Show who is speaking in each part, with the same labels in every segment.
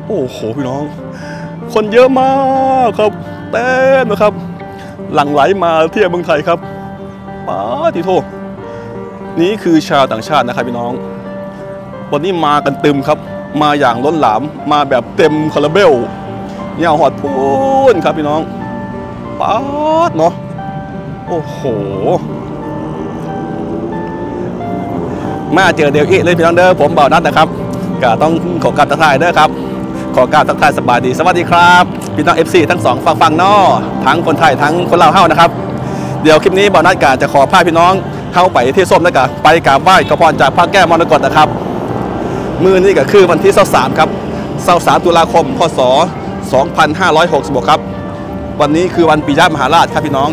Speaker 1: โอ้โหพี่น้องคนเยอะมากครับเต็มนะครับหลั่งไหลมาเที่ยวเมืองไทยครับป้าติโทนี่คือชาวต่างชาตินะครับพี่น้องวันนี้มากันตึมครับมาอย่างล้นหลามมาแบบเต็มคาราเบลเนี่ยหอดพูนครับพี่น้องป๊าดเนาะโอ้โหมาเจอเดลอีเลยพี่น้องเด้อผมบ่าวนัทนะครับก็ต้องขอกราบทักทายเด้อครับขอกราบทักทายสบายดีสวัสดีครับพี่น้อง FC ทั้งสองฝั่งนอกทั้งคนไทยทั้งคนลาวเฮ้านะครับเดี๋ยวคลิปนี้บ่าวนัทกาจะขอพาพี่น้องเข้าไปที่ส้มแล้วก็ไปกราบไหว้ขอพรจากพระแก้วมรกตนะครับมื้อนี้ก็คือวันที่23ครับ23ตุลาคมพศ2566ครับวันนี้คือวันปิยมหาราชครับพี่น้อง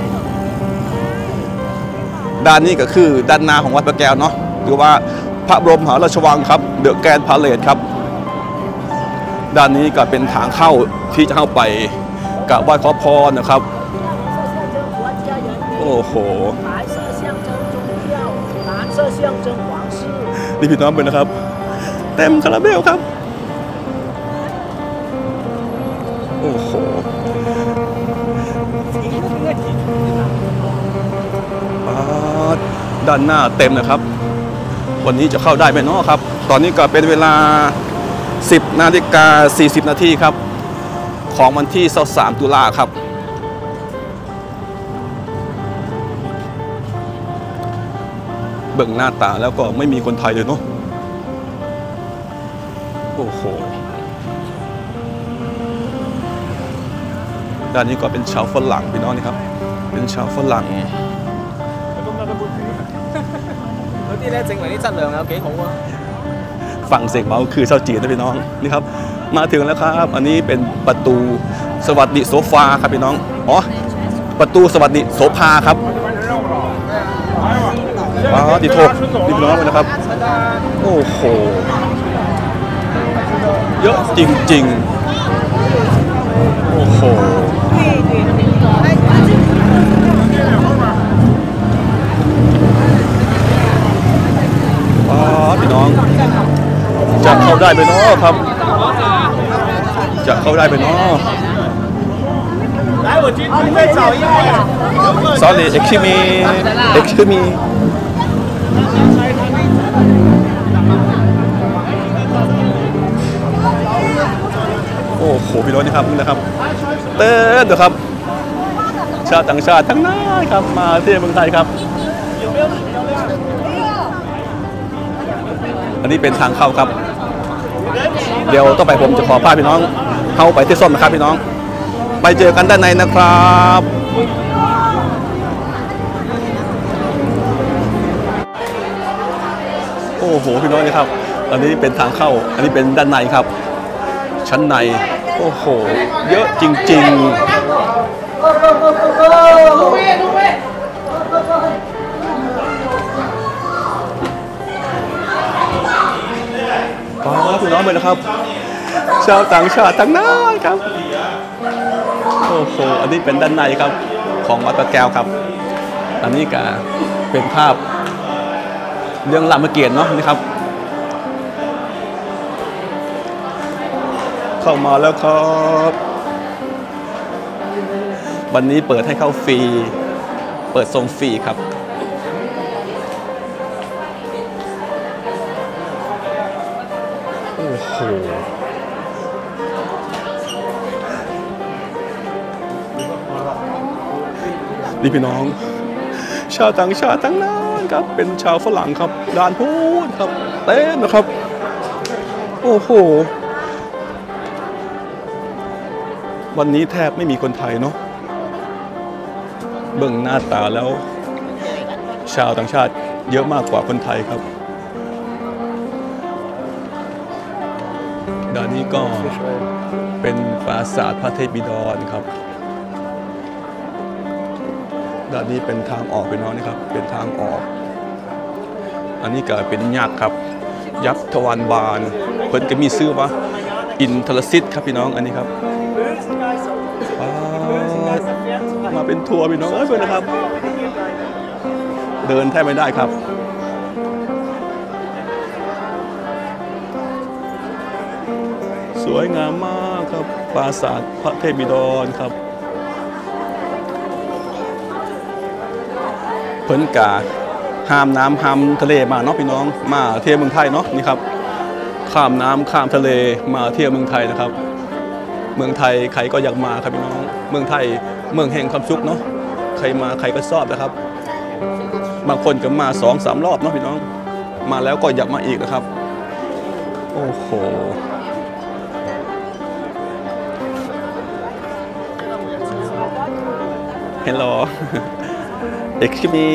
Speaker 1: ด้านนี้ก็คือด้านหน้าของวัดพระแก้วเนาะหรือว่าพระบรมมหาราชวังครับเดอะแกรนด์พาเลทครับด้านนี้ก็เป็นทางเข้าที่จะเข้าไปกราบไหว้ขอพรนะครับโอ้โหนี่พี่น้องเป็นนะครับเต็มคาราเบลครับโอ้โหด้านหน้าเต็มนะครับวันนี้จะเข้าได้ไหมเนาะครับตอนนี้ก็เป็นเวลา10:40 นาทีครับของวันที่23ตุลาครับเบิ่งหน้าตาแล้วก็ไม่มีคนไทยเลยเนาะโอ้โหด้านนี้ก็เป็นชาวฝรั่งพี่น้องนี่ครับเป็นชาวฝรั่ง
Speaker 2: 啲咧證明啲質量有幾好啊！
Speaker 1: ฝั่งเสียงเมาคือชาวจีนนะพี่น้องนี่ครับมาถึงแล้วครับอันนี้เป็นประตูสวัสดิโซฟาครับพี่น้องอ๋อประตูสวัสดิโสภาครับว้าวติโทพี่น้องเลยนะครับโอ้โหเยอะจริงๆโอ้โหพี่น้องจะเข้าได้ไปเนาะครับจะเข้าได้ไปเนาะ Sorry excuse me โอ้โหพี่น้องนี่ครับนี่นะครับเต้นเดี๋ยวครับชาติต่างชาติทั้งนั้นครับมาเที่ยวเมืองไทยครับอันนี้เป็นทางเข้าครับเดี๋ยวต้องไปผมจะขอพาพี่น้องเข้าไปที่ส้มนะครับพี่น้องไปเจอกันด้านในนะครับโอ้โหพี่น้องนี่ครับอันนี้เป็นทางเข้าอันนี้เป็นด้านในครับชั้นในโอ้โหเยอะจริงๆพี่น้องเลยนะครับชาวต่างชาติทั้งนั้นครับโอ้โหอันนี้เป็นด้านในครับของวัดพระแก้วครับอันนี้ก็เป็นภาพเรื่องรามเกียรติ์เนาะนี่ครับเข้ามาแล้วครับวันนี้เปิดให้เข้าฟรีเปิดทรงฟรีครับโอ้โหนี่พี่น้องชาวต่างชาติทั้งนั้นครับเป็นชาวฝรั่งครับด้านพูดครับเต้นนะครับโอ้โหวันนี้แทบไม่มีคนไทยเนาะเบิ่งหน้าตาแล้วชาวต่างชาติเยอะมากกว่าคนไทยครับด้านนี้ก็เป็นปราสาทพระเทพบิดรครับด้านนี้เป็นทางออกพี่น้องนี่ครับเป็นทางออกอันนี้ก็เป็นยักษ์ครับยักษ์ทวารบานเพิ่นก็มีชื่อว่าอินทรสิทธิ์ครับพี่น้องอันนี้ครับมาเป็นทัวร์พี่น้องเพื่อนนะครับเดินแทบไม่ได้ครับสวยงามมากครับปราสาทพระเทพบิดรครับเพิ่นกาห้ามน้ำห้ามทะเลมาเนาะพี่น้องมาเที่ยวเมืองไทยเนาะนี่ครับข้ามน้ำข้ามทะเลมาเที่ยวเมืองไทยนะครับเมืองไทยใครก็อยากมาครับพี่น้องเมืองไทยเมืองแห่งความสุขเนาะใครมาใครก็ชอบนะครับบางคนก็มา 2-3 รอบเนาะพี่น้องมาแล้วก็อยากมาอีกนะครับโอ้โหHello Excuse me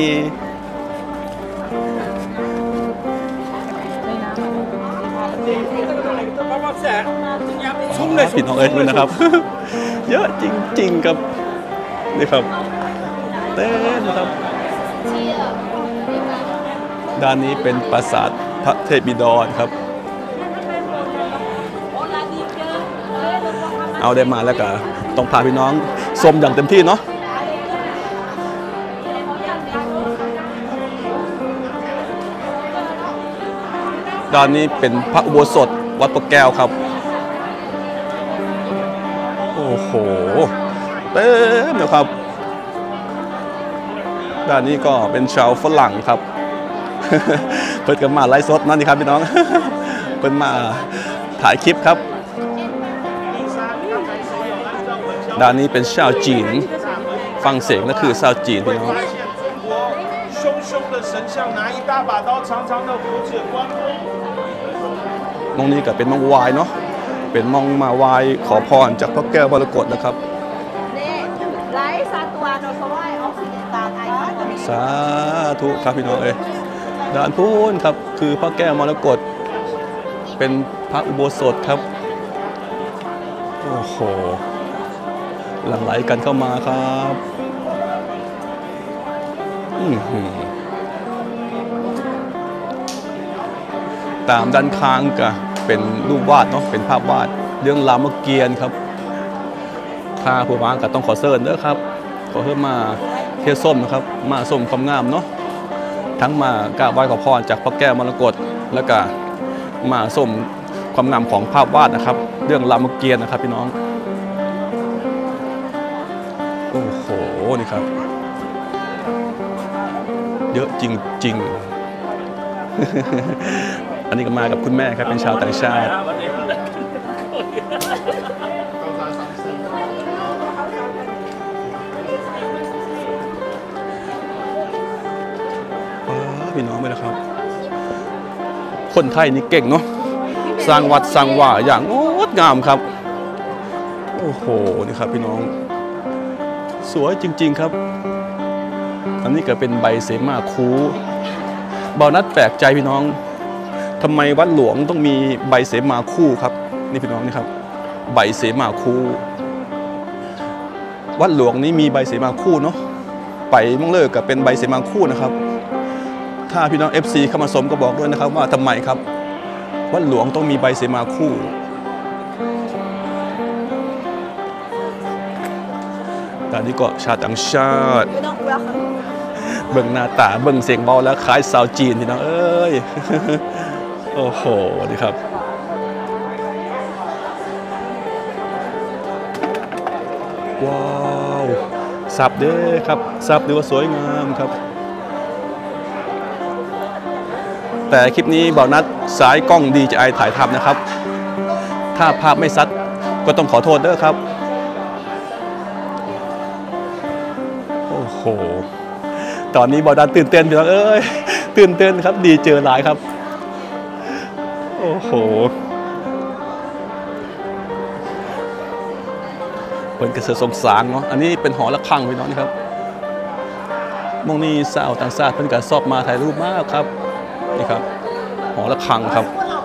Speaker 1: พี่น้องเอ้ยนะครับ เยอะจริงๆครับนี่ครับเต้นครับด้านนี้เป็นปราสาทพระเทพบิดรครับเอาได้มาแล้วก็ต้องพาพี่น้องชมอย่างเต็มที่เนาะด้านนี้เป็นพระอุโบสถวัดพระแก้วครับโอ้โหเต็มเลยครับด้านนี้ก็เป็นชาวฝรั่งครับ เพิ่นกันมาไลฟ์สดนั่นนี่ครับพี่น้อง เพิ่นมาถ่ายคลิปครับด้านนี้เป็นชาวจีนฟังเสียงนั่นคือชาวจีนพี่น้องมองนี้ก็เป็นมองวายเนาะเป็นมองมาวายขอพรจากพระแก้วมรกตนะครับสาธุครับพี่น้องเอ้ยด้านพูนครับคือพระแก้วมรกตเป็นพระอุโบสถครับโอ้โหหลั่งไหลกันเข้ามาครับตามด้านข้างก็เป็นรูปวาดเนาะเป็นภาพวาดเรื่องรามเกียรติ์ครับถ้าผู้วางก็ต้องขอเชิญเด้อครับขอเพิ่มมาเที่ยวส้มนะครับมาส้มความงามเนาะทั้งมากราบไหว้ขอพรจากพระแก้วมรกตแล้วก็มาส้มความงามของภาพวาดนะครับเรื่องรามเกียรติ์นะครับพี่น้องโอ้โหนี่ครับเยอะจริงๆ อันนี้ก็มากับคุณแม่ครับเป็นชาวต่างชาติพี่น้องไปนะครับคนไทยนี่เก่งเนาะสร้างวัดสร้างว่าอย่างงดงามครับโอ้โหนี่ครับพี่น้องสวยจริงๆครับอันนี้ก็เป็นใบเสมาคูบ่าวนัดแปลกใจพี่น้องทำไมวัดหลวงต้องมีใบเสมาคู่ครับนี่พี่น้องนี่ครับใบเสมาคู่วัดหลวงนี้มีใบเสมาคู่เนาะไปมั่งเลิกกับเป็นใบเสมาคู่นะครับถ้าพี่น้อง FC เข้ามาสมก็บอกด้วยนะครับว่าทำไมครับวัดหลวงต้องมีใบเสมาคู่ตอนนี้ก็ชาติต่างชาติเบิ่งหน้าตาเบิ่งเสียงเบาแล้วคล้ายสาวจีนพี่น้องเอ้ย โอ้โหนี่ครับว้าวสับเด้ครับสับดูว่าสวยงามครับแต่คลิปนี้บ่าวนัดสายกล้องดีจะไอถ่ายทำนะครับถ้าภาพไม่ซัดก็ต้องขอโทษเด้อครับโอ้โหตอนนี้บ่าวนัดตื่นเต้นพี่น้องเอ้ยตื่นเต้นครับดีเจอหลายครับโอ้โหเป็นกระเสือสงสารเนาะอันนี้เป็นหอระฆังพี่น้องนี่ครับมองนี่สาวต่างชาติเป็นการชอบมาถ่ายรูปมากครับนี่ครับหอระฆังครับ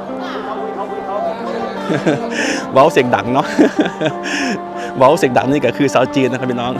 Speaker 1: เว้าเสียงดังเนาะ เว้าเสียงดังนี่ก็คือชาวจีนนะครับพี่น้อง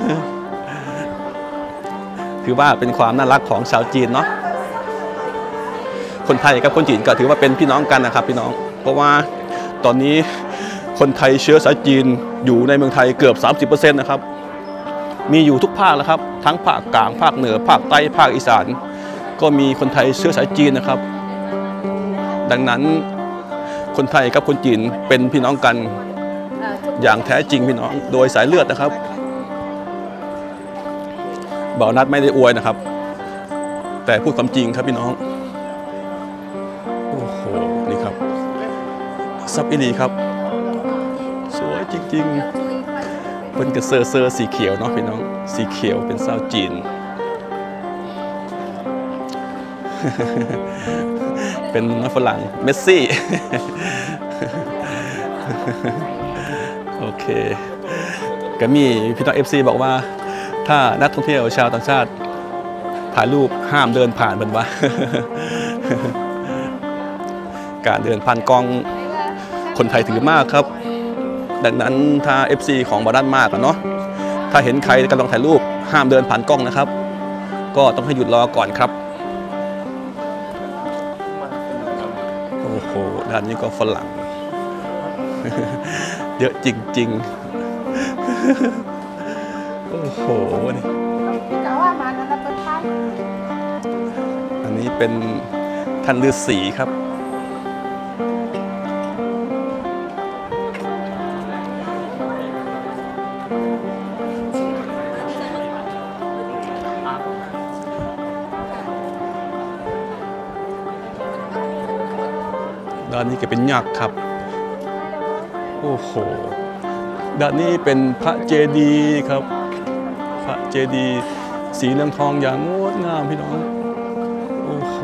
Speaker 1: คือว่าเป็นความน่ารักของชาวจีนเนาะคนไทยกับคนจีนก็ถือว่าเป็นพี่น้องกันนะครับพี่น้องเพราะว่าตอนนี้คนไทยเชื้อสายจีนอยู่ในเมืองไทยเกือบ 30% นะครับมีอยู่ทุกภาคแล้วครับทั้งภาคกลางภาคเหนือภาคใต้ภาคอีสานก็มีคนไทยเชื้อสายจีนนะครับดังนั้นคนไทยกับคนจีนเป็นพี่น้องกันอย่างแท้จริงพี่น้องโดยสายเลือดนะครับบ่าวนัดไม่ได้อวยนะครับแต่พูดความจริงครับพี่น้องโอ้โหนี่ครับซับอิลีครับสวยจริงๆเป็นกระเซอร์สีเขียวเนาะพี่น้องสีเขียวเป็นเศร้าจีน เป็นนักฝรั่งเมสซี่ โอเคก็มีพี่น้อง FC บอกว่าถ้านักท่องเที่ยวชาวต่างชาติถ่ายรูปห้ามเดินผ่านเป็นว่า การเดินผ่านกล้องคนไทยถือมากครับดังนั้นถ้า FC ของบารันมากเนาะถ้าเห็นใครกำลังถ่ายรูปห้ามเดินผ่านกล้องนะครับก็ต้องให้หยุดรอก่อนครับโอ้โหด้านนี้ก็ฝรั่ง เยอะจริงๆโอ้โหนี่อันนี้เป็นท่านฤาษีครับด้านนี้ก็เป็นยักษ์ครับโอ้โหด้านนี้เป็นพระเจดีย์ครับพระเจดีย์สีเหลืองทองอย่างงดงามพี่น้องโอ้โห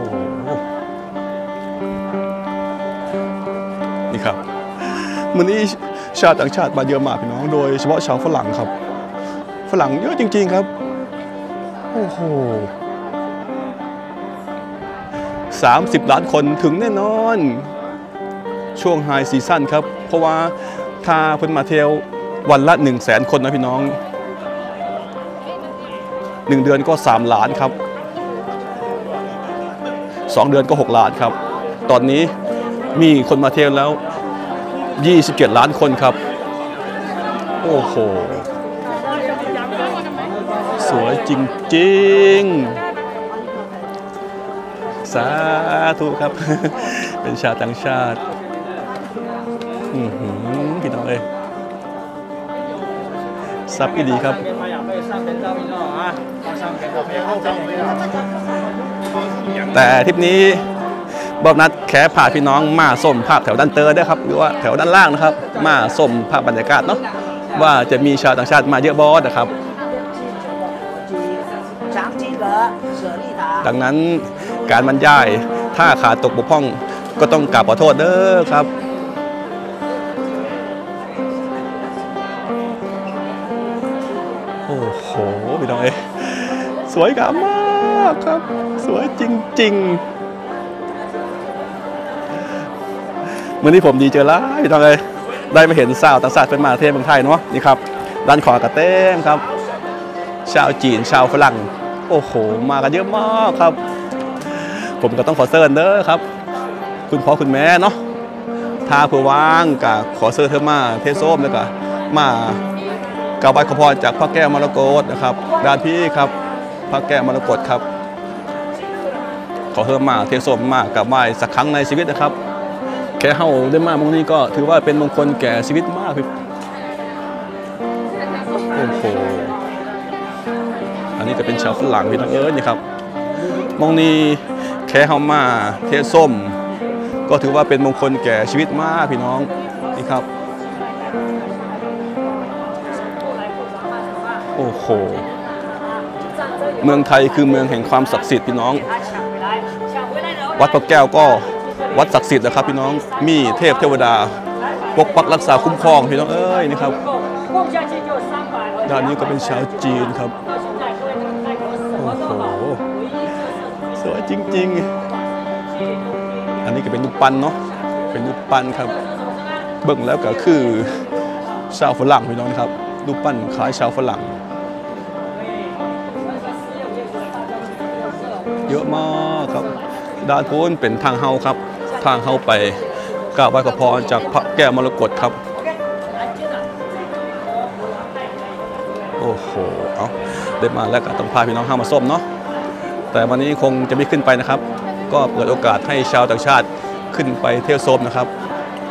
Speaker 1: นี่ครับวันนี้ชาวต่างชาติมาเยอะมากพี่น้องโดยเฉพาะชาวฝรั่งครับฝรั่งเยอะจริงๆครับโอ้โห30 ล้านคนถึงแน่นอนช่วงไฮซีซั่นครับเพราะว่าถ้าเพิ่นมาเที่ยววันละ 100,000 คนนะพี่น้อง1 เดือนก็3 ล้านครับ2 เดือนก็6 ล้านครับตอนนี้มีคนมาเที่ยวแล้ว27 ล้านคนครับโอ้โหสวยจริงๆสาธุครับ เป็นชาวต่างชาติพี่น้องเอ้ยซับอีดีครับแต่ทริปนี้บอกนัดแค่พาพี่น้องมาส้มภาพแถวด้านเตอร์ด้วยครับหรือว่าแถวด้านล่างนะครับมาส้มภาพบรรยากาศเนาะว่าจะมีชาวต่างชาติมาเยอะบอสนะครับดังนั้นการบรรยายถ้าขาดตกบกพร่องก็ต้องกราบขอโทษเด้อครับโอ้โหพี่น้องเอ้ยสวยงามมากครับสวยจริงๆวันนี้ผมดีเจอแล้วพี่น้องเอ้ยได้มาเห็นสาวต่างชาติเป็นมาเที่ยวเมืองไทยเนาะนี่ครับด้านขวากระเต้มครับชาวจีนชาวฝรั่งโอ้โหมากันเยอะมากครับผมก็ต้องขอเซิร์นเด้อครับคุณพ่อคุณแม่เนาะถ้าเผื่อว่างกับขอเซิร์นเธอมาเทส้มแล้วก็มากราบไหว้ขอพรจากพระแก้วมรกตนะครับด้านพี่ครับพระแก้วมรกตครับขอเพิ่มมาเทส้มมากราบไหว้สักครั้งในชีวิตนะครับแค่เฮาได้มามงนี้ก็ถือว่าเป็นมงคลแก่ชีวิตมากพี่โอ้โหอันนี้ก็เป็นชาวฝรั่งพี่น้องเอ้ยนี่ครับมงนี้แค่เฮามาเทส้มก็ถือว่าเป็นมงคลแก่ชีวิตมากพี่น้องนี่ครับโอ้โหเมืองไทยคือเมืองแห่งความศักดิ์สิทธิ์พี่น้องวัดพระแก้วก็วัดศักดิ์สิทธิ์นะครับพี่น้องมีเทพเทวดาปกปักรักษาคุ้มครองพี่น้องเอ้ยนี่ครับด้านนี้ก็เป็นชาวจีนครับโอ้โหสวยจริงๆอันนี้ก็เป็นรูปปั้นเนาะเป็นรูปปั้นครับเบิ่งแล้วก็คือชาวฝรั่งพี่น้องครับรูปปั้นคล้ายชาวฝรั่งเยอะมากครับด้านโน้นเป็นทางเฮาครับทางเฮาไปกราบไหว้ขอพรจากพระแก้วมรกตครับโอ้โหเอาได้มาแล้วก็ต้องพาพี่น้องเฮามาส้มเนาะแต่วันนี้คงจะไม่ขึ้นไปนะครับก็เปิดโอกาสให้ชาวต่างชาติขึ้นไปเที่ยวส้มนะครับ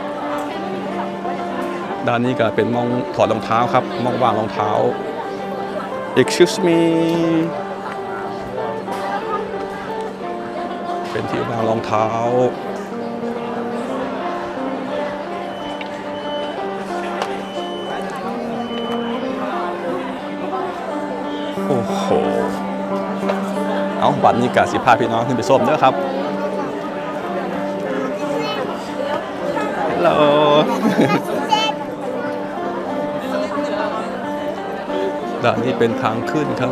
Speaker 1: ด้านนี้ก็เป็นมองถอดรองเท้าครับมองวางรองเท้า excuse me เป็นที่วางรองเท้าโอ้โหเอาบัตรนี้กะสิพาพี่น้องขึ้นไปส้มเด้อครับฮัลโหล ด้านนี้เป็นทางขึ้นครับ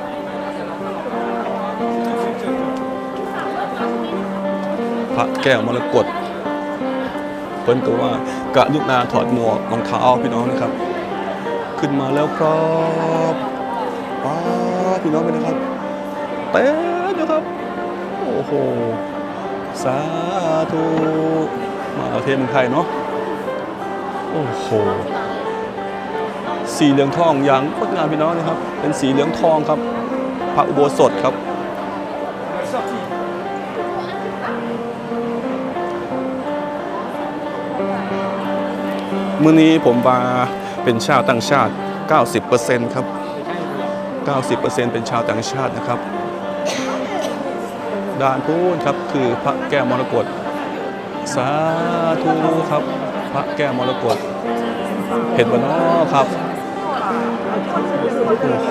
Speaker 1: พระแก้วมรกตเพิ่นก็ว่ากะลุกนาถอดหมวกรองเท้าพี่น้องนะครับขึ้นมาแล้วครับป้าพี่น้องไปนะครับเต้นนะครับโอ้โหสาธุมาเทศเมืองไทยเนาะโอ้โหสีเหลืองทองอย่างงดงามพี่น้องนะครับเป็นสีเหลืองทองครับพระอุโบสถครับมื้อนี้ผมมาเป็นชาวต่างชาติ 90% ครับ 90% เป็นชาวต่างชาตินะครับด้านพูนครับคือพระแก้วมรกตสาธุครับพระแก้วมรกตเห็นบ่เนาะครับโอ้โห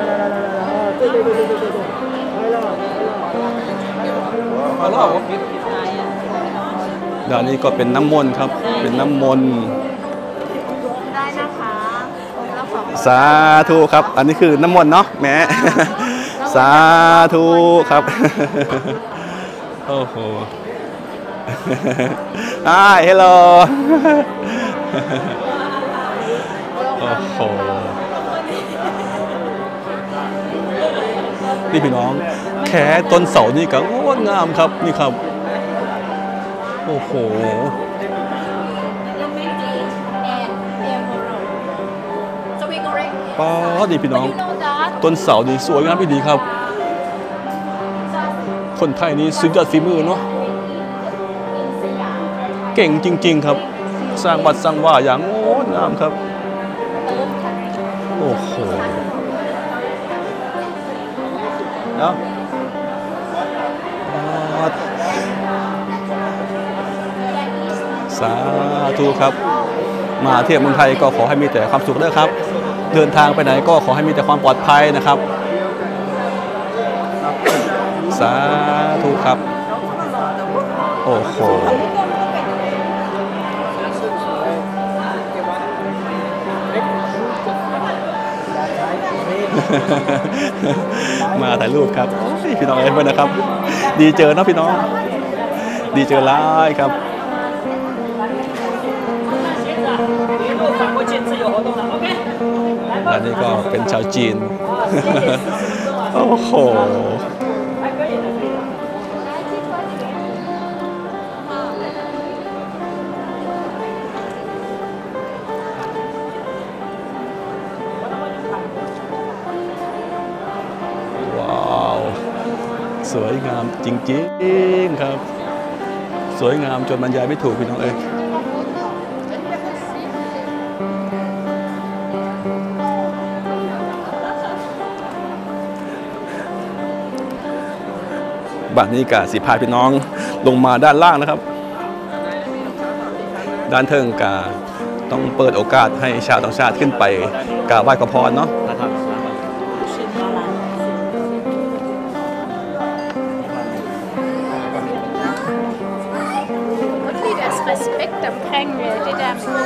Speaker 1: ด้านนี้ก็เป็นน้ำมนต์ครับเป็นน้ำมนต์
Speaker 3: ได้นะคะแล้วของ
Speaker 1: สาธุครับอันนี้คือน้ำมนต์เนาะแม่สาธุครับโอ้โหเฮลโลโอ้โหนี่พี่น้องแค่ต้นเสานี่ก็งดงามครับนี่ครับโอ้โหป้าดีพี่น้องต้นเสานี่สวยงามดีครับคนไทยนี่สุดยอดฝีมือเนาะเก่งจริงๆครับสร้างวัดสร้างว่าอย่างงดงามครับโอ้โหเนาะสาธุครับมาเที่ยวเมืองไทยก็ขอให้มีแต่ความสุขด้วยครับเดินทางไปไหนก็ขอให้มีแต่ความปลอดภัยนะครับสาธุครับโอ้โหมาถ่ายรูปครับพี่น้องเอ็มนะครับดีเจอเนาะพี่น้องดีเจอไลฟ์ครับอันนี้ก็เป็นชาวจีนโอ้โหสวยงามจริงๆครับสวยงามจนบรรยายไม่ถูกพี่น้องเอ้ยบัดนี้กะสิพาพี่น้องลงมาด้านล่างนะครับด้านเทิงกะต้องเปิดโอกาสให้ชาวต่างชาติขึ้นไปกราบไหว้ขอพรเนาะ
Speaker 3: respekt omkring det der med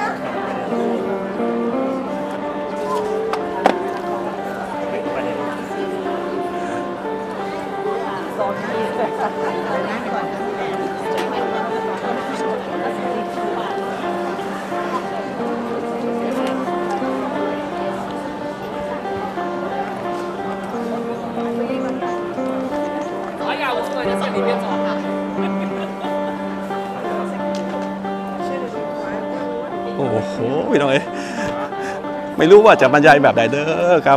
Speaker 1: โอ้โหพี่น้องเอ้ยไม่รู้ว่าจะบรรยายแบบไหนเด้อครับ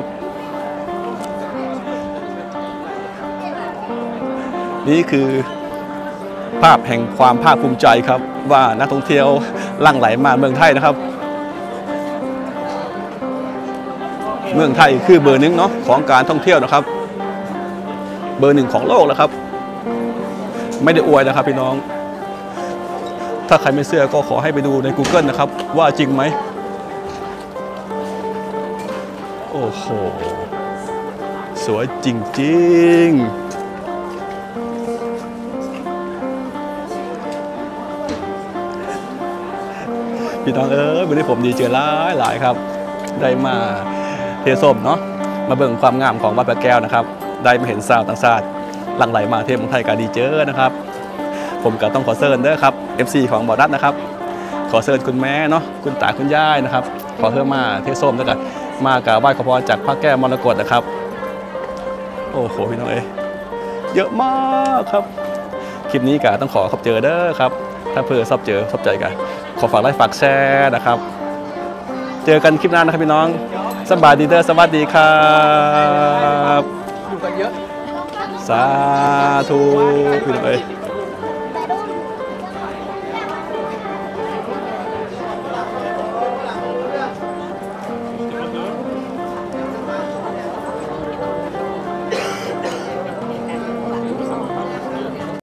Speaker 1: นี่คือภาพแห่งความภาคภูมิใจครับว่านักท่องเที่ยวหลั่งไหลมาเมืองไทยนะครับเมืองไทยคือเบอร์หนึ่งเนาะของการท่องเที่ยวนะครับ เบอร์หนึ่งของโลกแล้วครับ ไม่ได้อวยนะครับพี่น้อง ถ้าใครไม่เชื่อก็ขอให้ไปดูใน Google นะครับว่าจริงไหมโอ้โหสวยจริงๆพี่น้องวันนี้ผมดีเจอหลายครับได้มาเทส้มเนาะมาเบิ่งความงามของวัดพระแก้วนะครับได้มาเห็นสาวต่างชาติหลั่งไหลมาเที่ยวเมืองไทยกันดีเจอนะครับผมก็ต้องขอเชิญเด้อครับ FC ของบ่อนัดนะครับขอเชิญคุณแม่เนาะคุณตาคุณยายนะครับขอเพิ่มมาเทส้มแล้วกันมากราบไหว้ขอพรจากพระแก้วมรกตนะครับโอ้โหพี่น้องเยอะมากครับคลิปนี้ก็ต้องขอขอบเจอเด้อครับถ้าเพื่อชอบใจกันขอฝากไลค์ฝากแชร์นะครับเจอกันคลิปหน้านะครับพี่น้องสบายดีเด้อสวัสดีครับ
Speaker 2: อยู่กันเยอะ
Speaker 1: สาธุพี่น้อง